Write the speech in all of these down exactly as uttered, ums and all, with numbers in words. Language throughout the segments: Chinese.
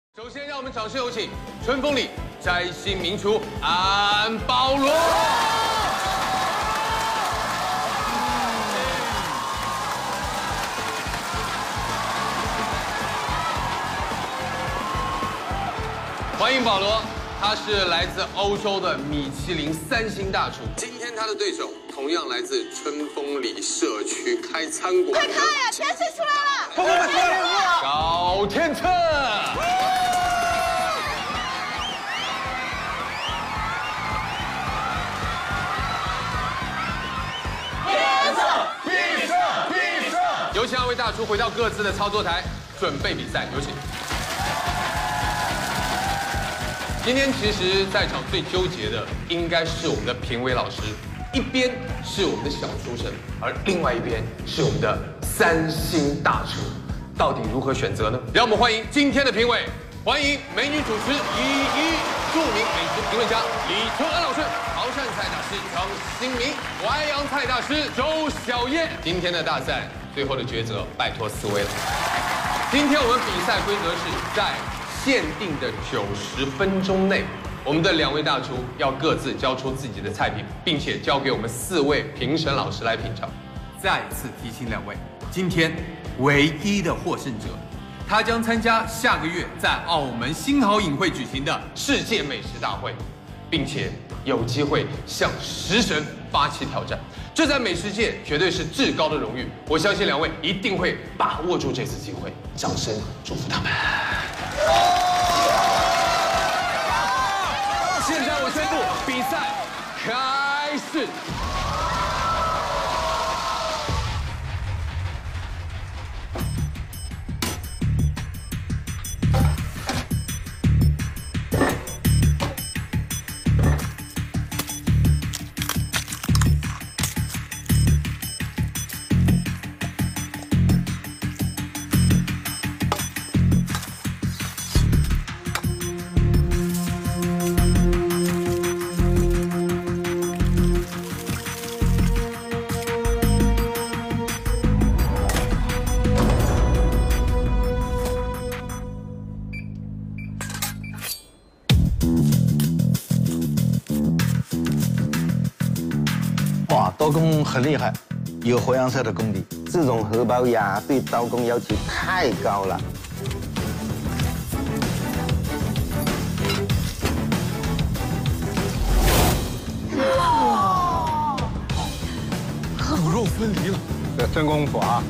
首先，让我们掌声有请春风里摘星名厨安保罗。欢迎保罗，他是来自欧洲的米其林三星大厨。今天他的对手同样来自春风里社区开餐馆。 快看呀，天水出来了！ 快快快！高天策。 有请二位大厨回到各自的操作台，准备比赛。有请。今天其实在场最纠结的应该是我们的评委老师，一边是我们的小厨神，而另外一边是我们的三星大厨，到底如何选择呢？让我们欢迎今天的评委，欢迎美女主持依依，著名美食评论家李春安老师。 潮汕菜大师张新民，淮扬菜大师周小燕。今天的大赛最后的抉择，拜托四位了。今天我们比赛规则是在限定的九十分钟内，我们的两位大厨要各自交出自己的菜品，并且交给我们四位评审老师来品尝。再次提醒两位，今天唯一的获胜者，他将参加下个月在澳门新濠影会举行的世界美食大会，并且 有机会向食神发起挑战，这在美食界绝对是至高的荣誉。我相信两位一定会把握住这次机会，掌声祝福他们。现在我宣布比赛开始。 哇，刀工很厉害，有淮扬菜的功底。 这种荷包鸭对刀工要求太高了。 哇， 骨肉分离了， 这真功夫啊！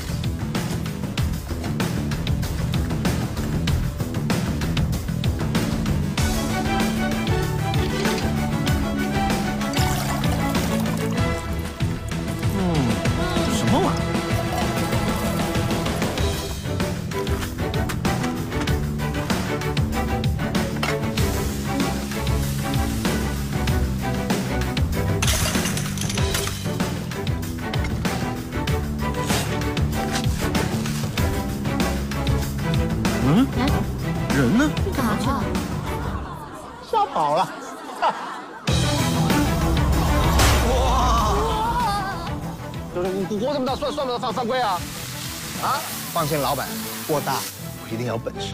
嗯，人呢？ 干嘛去了？ 吓跑了。 哇！就是你锅这么大，算算不算犯犯规啊？啊？ 放心，老板，锅大，我一定有本事。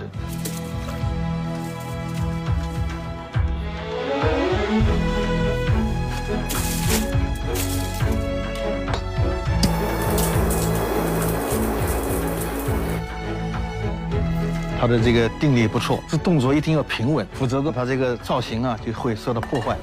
他的这个定力不错，这动作一定要平稳，否则的他这个造型啊就会受到破坏。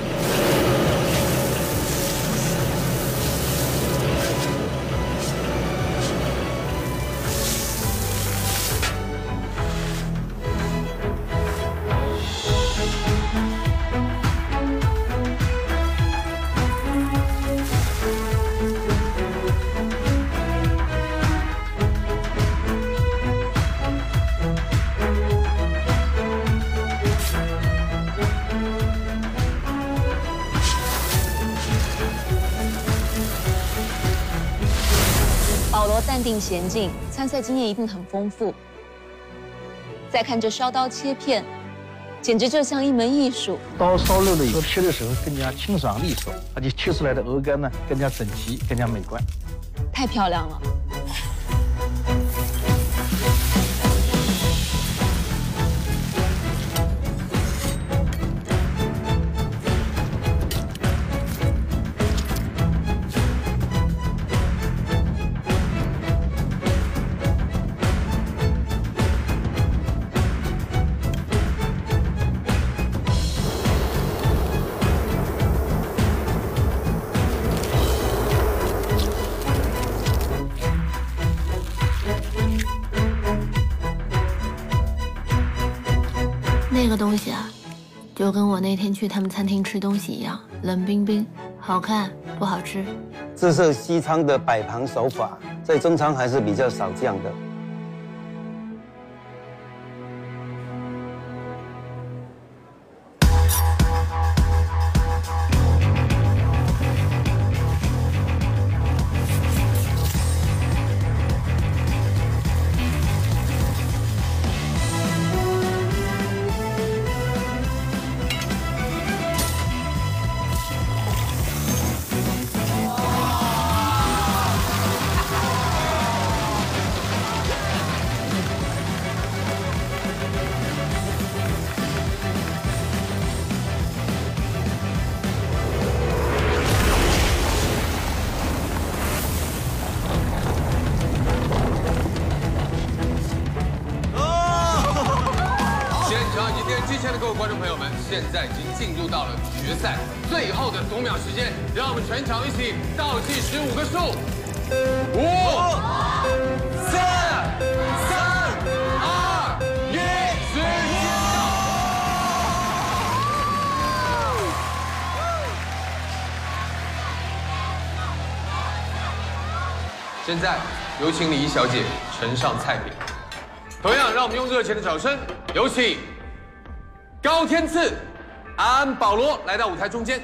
保罗淡定娴静，参赛经验一定很丰富。再看这烧刀切片，简直就像一门艺术。 刀烧肉了以后，切的时候更加清爽利索，而且切出来的鹅肝呢更加整齐，更加美观。 太漂亮了。 那个东西啊，就跟我那天去他们餐厅吃东西一样，冷冰冰，好看不好吃。 这是西餐的摆盘手法，在中餐还是比较少这样的。 现在已经进入到了决赛最后的读秒时间，让我们全场一起倒计时五个数：五、四、三、二、一，时间到！现在有请礼仪小姐呈上菜品。同样，让我们用热情的掌声，有请。 高天赐、安保罗来到舞台中间。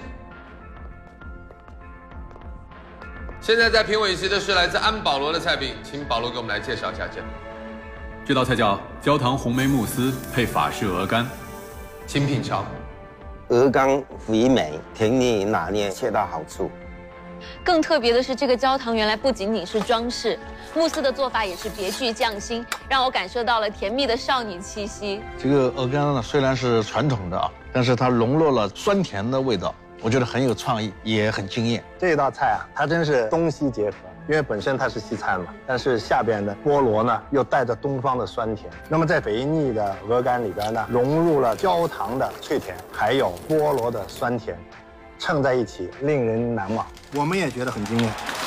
现在在评委席的是来自安保罗的菜品，请保罗给我们来介绍一下这。 这道菜叫焦糖红梅慕斯配法式鹅肝， 请品尝。 鹅肝肥美，甜腻拿捏，恰到好处。 更特别的是，这个焦糖原来不仅仅是装饰，慕斯的做法也是别具匠心，让我感受到了甜蜜的少女气息。 这个鹅肝呢，虽然是传统的啊，但是它融入了酸甜的味道，我觉得很有创意，也很惊艳。 这道菜啊，它真是东西结合，因为本身它是西餐嘛，但是下边的菠萝呢又带着东方的酸甜。那么在肥腻的鹅肝里边呢，融入了焦糖的脆甜，还有菠萝的酸甜。 衬在一起，令人难忘。我们也觉得很惊艳。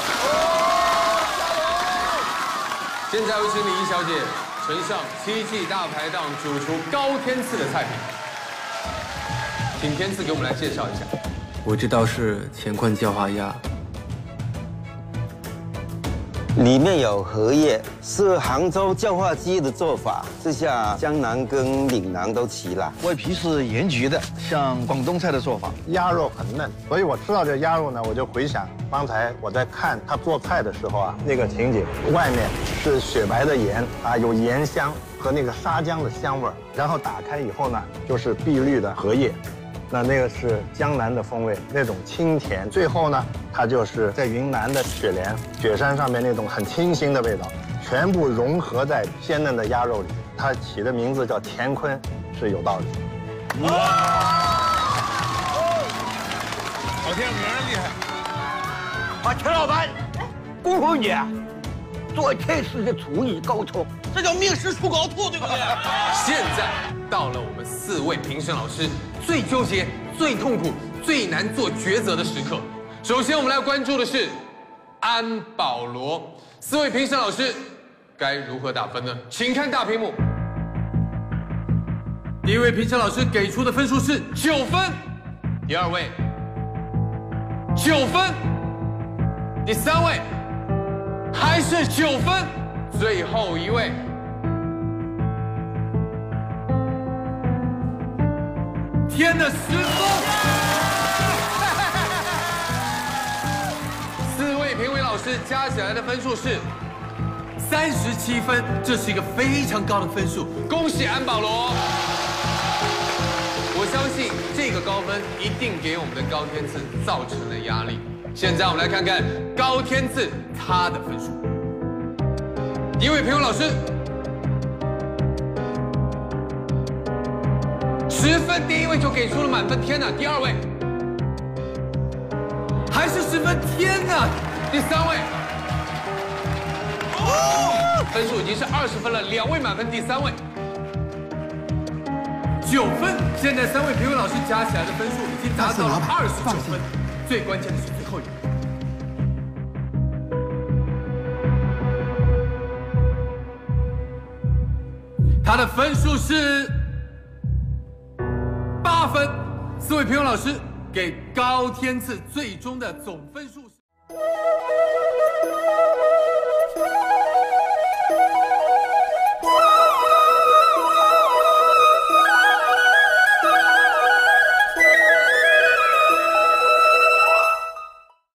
现在有请礼仪小姐呈上七季大排档主厨高天赐的菜品，请天赐给我们来介绍一下。 我这道是乾坤焦花鸭， 里面有荷叶，是杭州叫花鸡的做法，这下江南跟岭南都齐了。 外皮是盐焗的，像广东菜的做法。 鸭肉很嫩，所以我吃到这鸭肉呢，我就回想刚才我在看他做菜的时候啊，那个情景，外面是雪白的盐啊，有盐香和那个沙姜的香味儿，然后打开以后呢，就是碧绿的荷叶。 那那个是江南的风味，那种清甜。最后呢，它就是在云南的雪莲、雪山上面那种很清新的味道，全部融合在鲜嫩的鸭肉里。它起的名字叫乾坤，是有道理。 哇！好听，名儿厉害。 啊，陈老板，恭喜你，做菜式的厨艺高超，这叫名师出高徒，对不对？ 现在到了我们四位评审老师最纠结、最痛苦、最难做抉择的时刻。首先，我们来关注的是安保罗。四位评审老师该如何打分呢？请看大屏幕。第一位评审老师给出的分数是九分，第二位九分，第三位还是九分，最后一位。 天的十分！四位评委老师加起来的分数是三十七分，这是一个非常高的分数，恭喜安保罗！我相信这个高分一定给我们的高天赐造成了压力。现在我们来看看高天赐他的分数。第一位评委老师。 十分，第一位就给出了满分，天哪！第二位还是十分，天哪！第三位，哦，分数已经是二十分了，两位满分，第三位九分。现在三位评委老师加起来的分数已经达到了二十九分，最关键的是最后一位，他的分数是。 八分。四位评委老师给高天赐最终的总分数是。